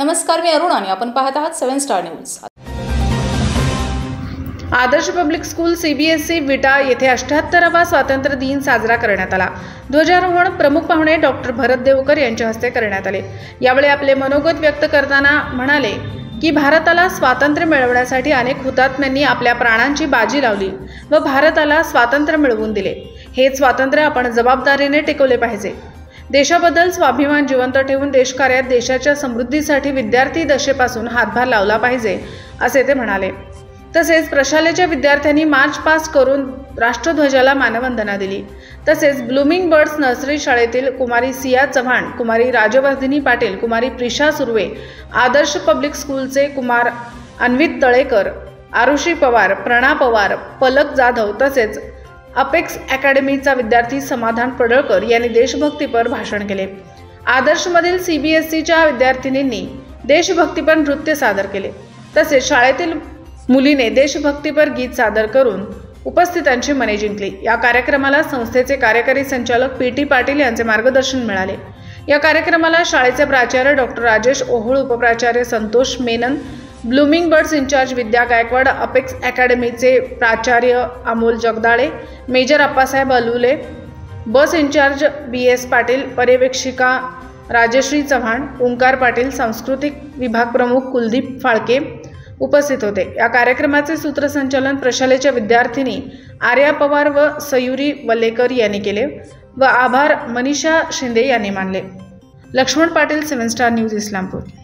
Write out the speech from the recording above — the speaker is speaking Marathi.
नमस्कार, मी अरुण आणि आपण पाहत आहात 7 star news. Adarsh public school CBSE Vita येथे 78वा स्वातंत्र्य दिन साजरा करण्यात आला। ध्वजारोहण प्रमुख पाहुणे डॉक्टर भरत देवकर यांच्या हस्ते करण्यात आले। यावेळी आपले मनोगत व्यक्त करताना म्हणाले की भारताला स्वातंत्र्य मिळवण्यासाठी अनेक हुतात्म्यांनी आपल्या प्राणांची बाजी लावली व भारताला स्वातंत्र्य मिळवून दिले। हे स्वातंत्र्य आपण जबाबदारीने टिकवले पाहिजे। देशाबद्दल स्वाभिमान जिवंत ठेवून देशकार्यात देशाच्या समृद्धीसाठी विद्यार्थी दशेपासून हातभार लावला पाहिजे असे ते म्हणाले। तसेच प्रशालेच्या विद्यार्थ्यांनी मार्च पास्ट करून राष्ट्रध्वजाला मानवंदना दिली। तसेच ब्लूमिंग बर्ड्स नर्सरी शाळेतील कुमारी सिया चव्हाण, कुमारी राजवर्धिनी पाटील, कुमारी प्रिशा सुर्वे, आदर्श पब्लिक स्कूलचे कुमार अन्वित तळेकर, आरुषी पवार, प्रणा पवार, पलक जाधव तसेच अपेक्स अकॅडमीचा विद्यार्थी समाधान पडळकर यांनी देशभक्तीपर भाषण केले। आदर्शमधील CBSEच्या विद्यार्थिनींनी देशभक्तीपर नृत्य सादर केले। तसेच शाळेतील मुलीने देशभक्तीपर गीत सादर करून उपस्थितांची मने जिंकली। या कार्यक्रमाला संस्थेचे कार्यकारी संचालक PT पाटील यांचे मार्गदर्शन मिळाले। या कार्यक्रमाला शाळेचे प्राचार्य डॉक्टर राजेश ओहोळ, उपप्राचार्य Santosh Menon, blooming birds incharge Vidya Gaikwad, Apex अकॅडमीचे प्राचार्य Amol Jagdale, major Appasaheb Alule, bus incharge BS Patil, पर्यवेक्षिका राजश्री चव्हाण, ओंकार पाटील, सांस्कृतिक विभाग प्रमुख कुलदीप फाळके उपस्थित होते। या कार्यक्रमाचे सूत्रसंचालन प्रशालेच्या विद्यार्थिनी आर्या पवार व सयुरी वल्लेकर यांनी केले व आभार मनीषा शिंदे यांनी मानले। Laxman Patil, 7 star news, Islampur.